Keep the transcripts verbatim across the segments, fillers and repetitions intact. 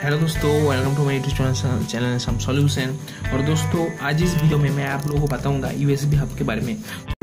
Hello दोस्तों, welcome to my YouTube channel some solution. और दोस्तों, आज इस वीडियो में मैं आप लोगों को बताऊंगा यूएसबी हब के बारे में।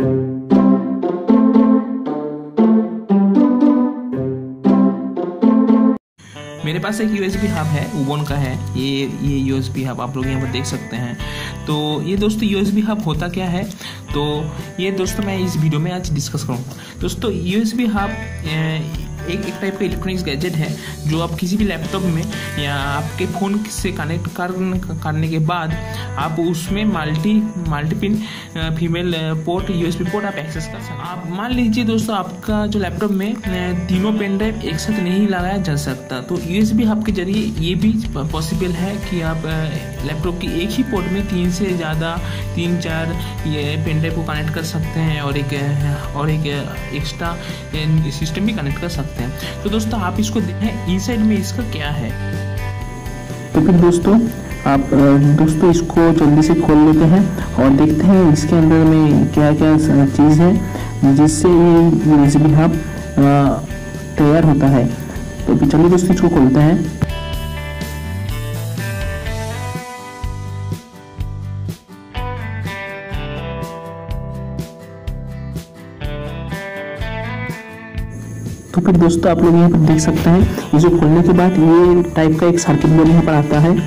मेरे पास एक यूएसबी हब है, उबोन का है। ये ये यूएसबी हब आप लोग यहाँ पर देख सकते हैं। तो ये दोस्तों यूएसबी हब होता क्या है, तो ये दोस्तों मैं इस वीडियो में आज डिस्कस करूँगा। दोस्तों, यूएसबी हब एक एक टाइप का इलेक्ट्रॉनिक्स गैजेट है जो आप किसी भी लैपटॉप में या आपके फ़ोन से कनेक्ट कर, करने के बाद आप उसमें multi multipin female port USB port आप एक्सेस कर सकते हैं। आप मान लीजिए दोस्तों, आपका जो लैपटॉप में तीनों पेन ड्राइव एक साथ नहीं लगाया जा सकता, तो यूएसबी हब के जरिए ये भी पॉसिबल है कि आप लैपटॉप की एक ही पोर्ट में तीन से ज़्यादा तीन चार ये पेन ड्राइव को कनेक्ट कर सकते हैं और एक और एक एक्स्ट्रा सिस्टम भी कनेक्ट कर सकते हैं। तो दोस्तों, आप इसको देखें इनसाइड में इसका क्या है। तो फिर दोस्तों आप दोस्तों इसको जल्दी से खोल लेते हैं और देखते हैं इसके अंदर में क्या क्या चीज़ है जिससे ये यूएसबी हब तैयार होता है। तो फिर चलिए दोस्तों इसको खोलते हैं। तो फिर दोस्तों आप लोग यहाँ पर देख सकते हैं, इसे खोलने के बाद ये टाइप का एक सर्किट बोर्ड यहाँ पर आता है।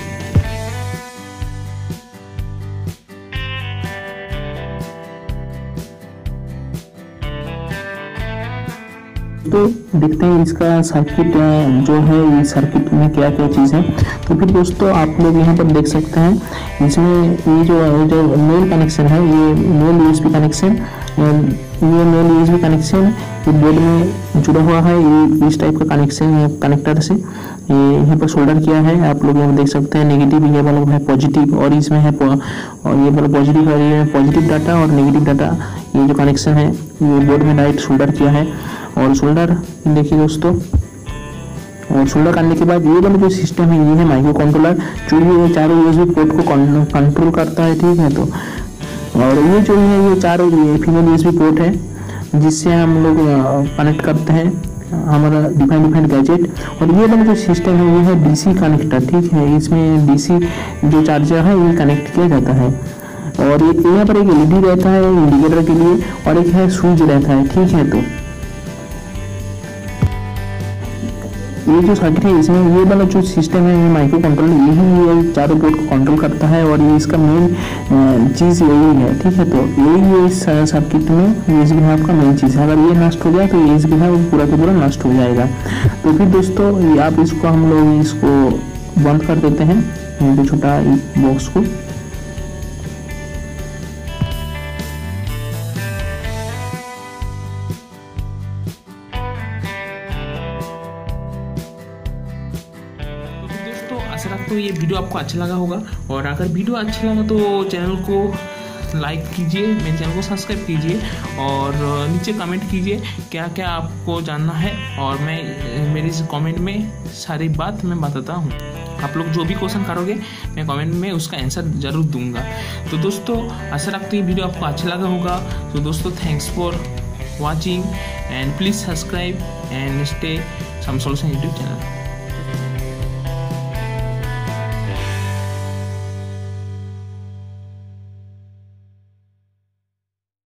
तो देखते हैं इसका सर्किट जो है, ये सर्किट में क्या क्या चीज़ है। तो फिर दोस्तों आप लोग यहाँ पर देख सकते हैं, इसमें ये जो जो मेल कनेक्शन है, ये मेल यूएसबी कनेक्शन ये मेल यूएसबी कनेक्शन ये बोर्ड में जुड़ा हुआ है। ये इस टाइप का कनेक्शन कनेक्टर से ये यहाँ पर सोल्डर किया है। आप लोग यहाँ देख सकते हैं नेगेटिव, ये वाला है पॉजिटिव, और इसमें है और ये वाला पॉजिटिव और ये पॉजिटिव डाटा और नेगेटिव डाटा। ये जो कनेक्शन है ये बोर्ड में डायरेक्ट सोल्डर किया है। और सोल्डर देखिए दोस्तों, और सोल्डर करने के बाद ये वाला जो सिस्टम है ये है माइक्रो कंट्रोलर, जो ये चारों यूएसबी पोर्ट को कंट्रोल करता है। ठीक है, तो और ये जो है ये चारों फीमेल यूएसबी पोर्ट है जिससे हम लोग कनेक्ट करते हैं हमारा डिफाइंड डिफाइंड गैजेट। और ये वाला जो सिस्टम है ये है डीसी कनेक्टर। ठीक है, इसमें डीसी जो चार्जर है ये कनेक्ट किया जाता है। और ये यहाँ पर एक एलईडी रहता है इंडिकेटर के लिए और एक है स्विच रहता है। ठीक है, तो ये जो सर्किट है इसमें ये वाला जो सिस्टम है ये माइक्रो कंट्रोलर यही ये चारों पोर्ट को कंट्रोल करता है और ये इसका मेन चीज़ यही है। ठीक है, तो यही ये इस सर्किट में यूएसबी हब का मेन चीज़ है। अगर ये नष्ट हो जाए तो यूएसबी हब पूरा का पूरा नष्ट हो जाएगा। तो फिर दोस्तों ये आप इसको हम लोग इसको बंद कर देते हैं, ये छोटा बॉक्स को। आशा रखता हूँ ये वीडियो आपको अच्छा लगा होगा। और अगर वीडियो अच्छा लगा तो चैनल को लाइक कीजिए, मेरे चैनल को सब्सक्राइब कीजिए और नीचे कमेंट कीजिए क्या क्या आपको जानना है, और मैं मेरी इस कमेंट में सारी बात मैं बताता हूँ। आप लोग जो भी क्वेश्चन करोगे मैं कमेंट में उसका आंसर जरूर दूंगा। तो दोस्तों, आशा रखता हूँ ये वीडियो आपको अच्छा लगा होगा। तो दोस्तों, thanks for watching and please subscribe and stay some solution YouTube channel.